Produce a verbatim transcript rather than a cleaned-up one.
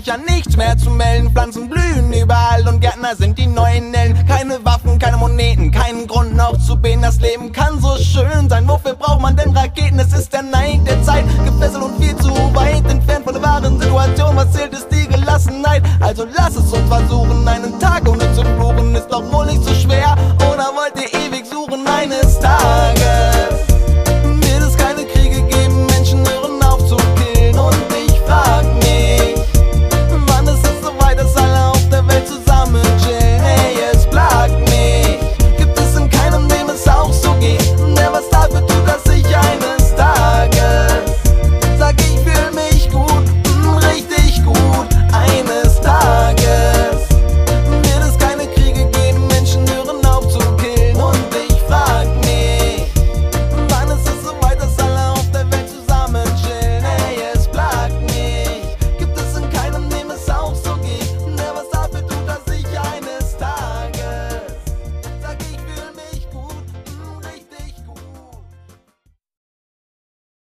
sich an nichts mehr zu melden. Pflanzen blühen überall und Gärtner sind die neuen Helden. Keine Waffen, keine Moneten, keinen Grund noch zu beten. Das Leben kann so schön sein, wofür braucht man denn Raketen? Es ist der Neid der Zeit, gefesselt und viel zu weit entfernt von der wahren Situation. Was zählt, ist die Gelegenheit.